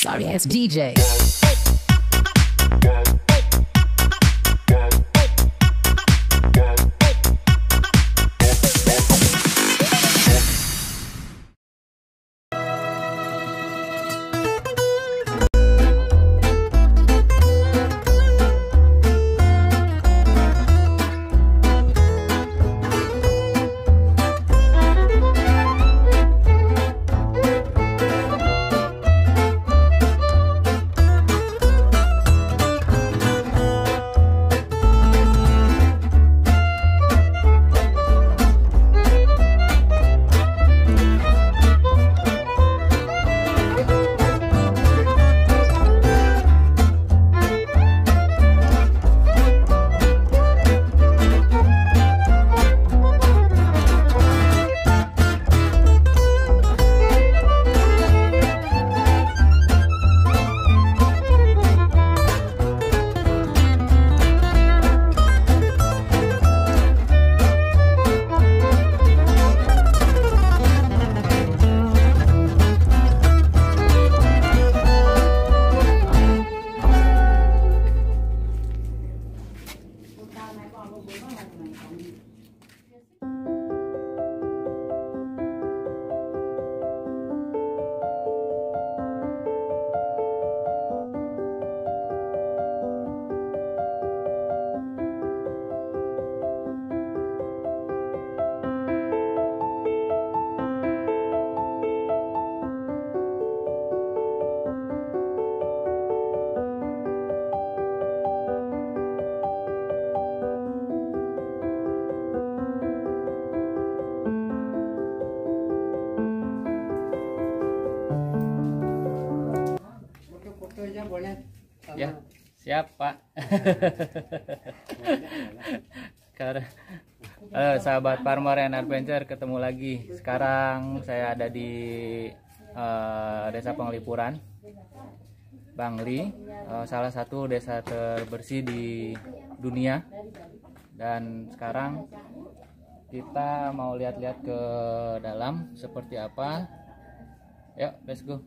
sorry ass DJ. Boleh. Ya, siap Pak. Sahabat Farmer and Adventure, ketemu lagi. Sekarang saya ada di Desa Penglipuran, Bangli, salah satu desa terbersih di dunia. Dan sekarang kita mau lihat-lihat ke dalam seperti apa. Yuk, let's go.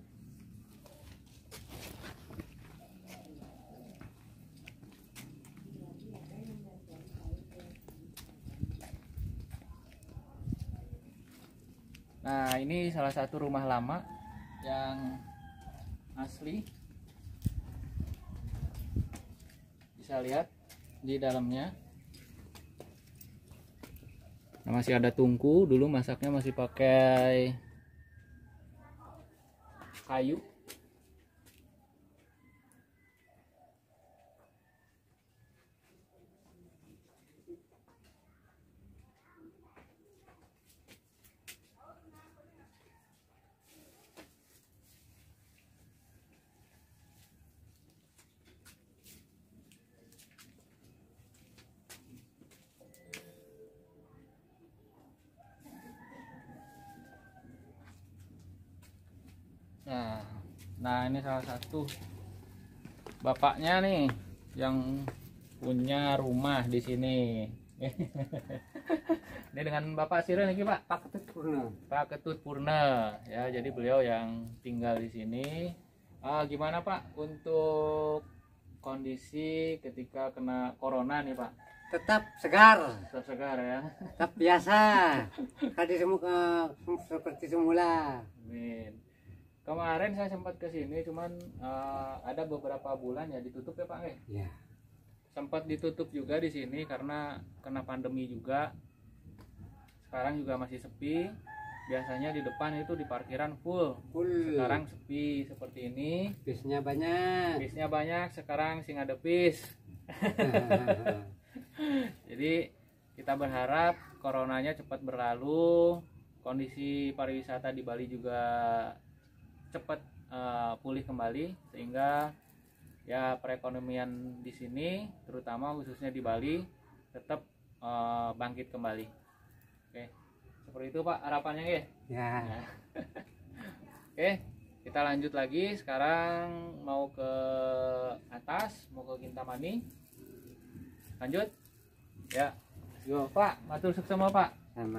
Nah, ini salah satu rumah lama yang asli. Bisa lihat di dalamnya. Nah, masih ada tungku, dulu masaknya masih pakai kayu. Nah, ini salah satu bapaknya nih yang punya rumah di sini. Ini dengan Bapak Sirene lagi, Pak. Pak Ketut Purna. Pak Ketut Purna. Ya, jadi beliau yang tinggal di sini. Gimana Pak untuk kondisi ketika kena corona nih, Pak? Tetap segar. Tetap segar ya. Tetap biasa. Tadi seperti semula. Amin. Kemarin saya sempat ke sini, cuman ada beberapa bulan ya ditutup ya Pak. Ya. Sempat ditutup juga di sini karena kena pandemi juga. Sekarang juga masih sepi. Biasanya di depan itu di parkiran full. Sekarang sepi seperti ini. Bisnya banyak. Bisnya banyak. Sekarang sing ada bis. Jadi kita berharap coronanya cepat berlalu. Kondisi pariwisata di Bali juga cepat pulih kembali, sehingga ya perekonomian di sini, terutama khususnya di Bali, tetap bangkit kembali. Oke, seperti itu Pak harapannya ya. Ya. Nah. Oke, kita lanjut lagi. Sekarang mau ke atas, mau ke Kintamani. Lanjut ya. Yo Pak, matur suksema Pak. Sama.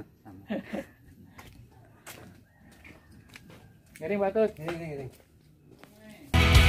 Ngeri batut. Ini.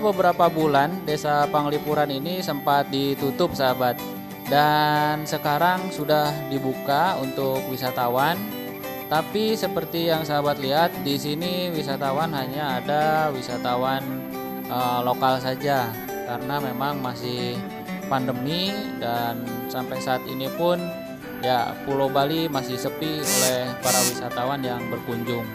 beberapa bulan Desa Panglipuran ini sempat ditutup sahabat, dan sekarang sudah dibuka untuk wisatawan. Tapi seperti yang sahabat lihat di sini, wisatawan hanya ada wisatawan lokal saja, karena memang masih pandemi, dan sampai saat ini pun ya Pulau Bali masih sepi oleh para wisatawan yang berkunjung.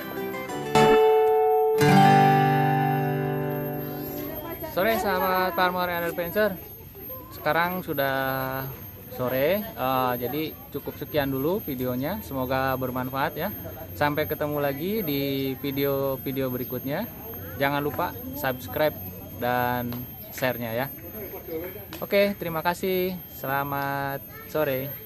Sore sahabat Farmer and Adventure, sekarang sudah sore, jadi cukup sekian dulu videonya, semoga bermanfaat ya. Sampai ketemu lagi di video-video berikutnya. Jangan lupa subscribe dan share-nya ya. Oke, terima kasih, selamat sore.